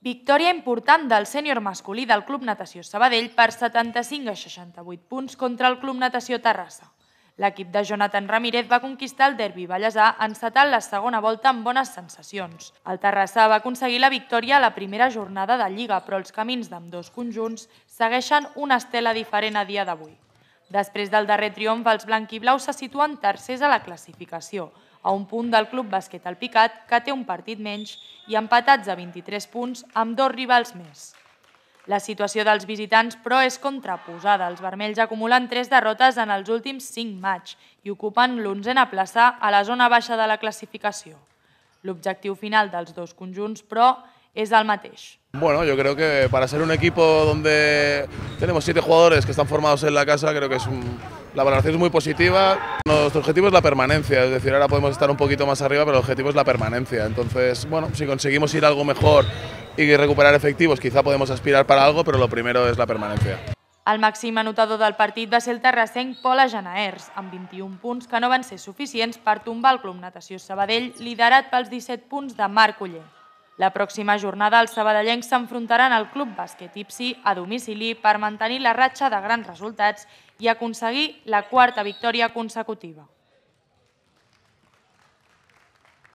Victòria important del sènior masculí del Club Natació Sabadell per 75 a 68 punts contra el Club Natació Terrassa. L'equip de Jonathan Ramírez va conquistar el derbi ballesà encetant la segona volta amb bones sensacions. El Terrassa va aconseguir la victòria a la primera jornada de Lliga, però els camins d'ambdós conjunts segueixen una estela diferent a dia d'avui. Després del darrer triomf, els blanquiblaus se situen tercers a la classificació, a un punt del Club Bàsquet Alpicat, que té un partit menys, i empatats a 23 punts amb dos rivals més. La situació dels visitants, però, és contraposada. Els vermells acumulen 3 derrotes en els últims 5 matxs i ocupen l'11a plaça a la zona baixa de la classificació. L'objectiu final dels dos conjunts, però, es el mateix. Bueno, yo creo que para ser un equipo donde tenemos 7 jugadores que están formados en la casa, creo que la valoración es muy positiva. Nuestro objetivo es la permanencia, es decir, ahora podemos estar un poquito más arriba, pero el objetivo es la permanencia. Entonces, bueno, si conseguimos ir algo mejor y recuperar efectivos, quizá podemos aspirar para algo, pero lo primero es la permanencia. El màxim anotador del partit va ser el terrassenc Pol Ajanaers, amb 21 punts que no van ser suficients per tombar el Club Natació Sabadell, liderat pels 17 punts de Marc Oller. La pròxima jornada els sabadellencs s'enfrontaran al Club Bàsquet Ipsi a domicili per mantenir la ratxa de grans resultats i aconseguir la 4a victòria consecutiva.